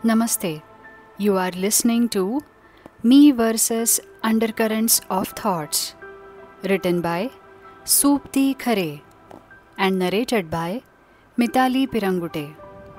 Namaste. You are listening to Me versus Undercurrents of Thoughts, written by Soupti Khare and narrated by Mitali Pirangute.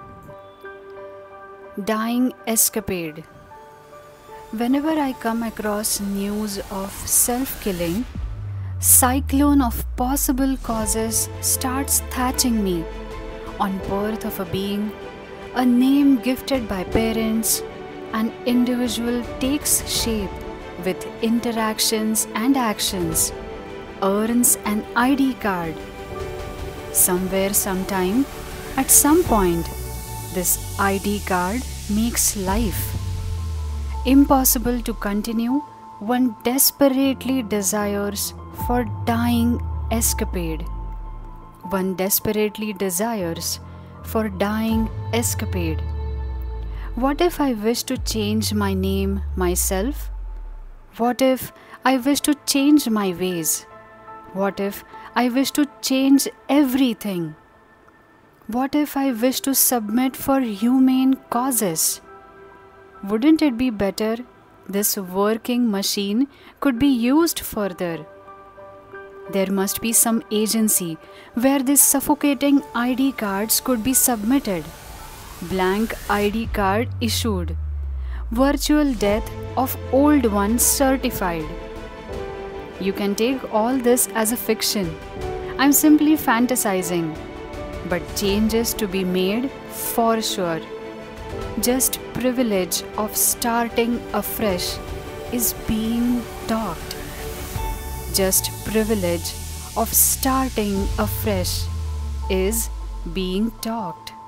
Dying Escapade. Whenever I come across news of self-killing, cyclone of possible causes starts thatching me on birth of a being, a name gifted by parents, an individual takes shape with interactions and actions, earns an ID card. Somewhere, sometime, at some point, this ID card makes life impossible to continue. One desperately desires for dying escapade. One desperately desires for dying escapade. What if I wish to change my name myself? What if I wish to change my ways? What if I wish to change everything? What if I wish to submit for humane causes? Wouldn't it be better this working machine could be used further? There must be some agency where these suffocating ID cards could be submitted. Blank ID card issued. Virtual death of old one certified. You can take all this as a fiction. I'm simply fantasizing. But changes to be made for sure. Just privilege of starting afresh is being talked. Just privilege of starting afresh is being talked.